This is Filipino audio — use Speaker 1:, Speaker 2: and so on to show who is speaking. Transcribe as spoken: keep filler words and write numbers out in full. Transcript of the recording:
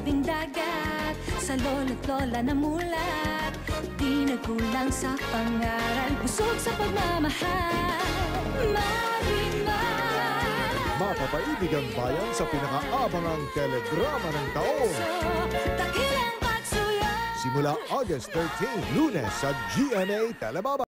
Speaker 1: tabing dagat, sa lolo't lola na mulat, di nagkulang sa pangaral, busog sa pagmamahal. Marimar,
Speaker 2: Mapapaibig ang bayan sa pinakaabangang teledrama ng taon.
Speaker 1: dakilang pagsuyo.
Speaker 2: Simula August thirteenth, Lunes sa G M A Telebaba.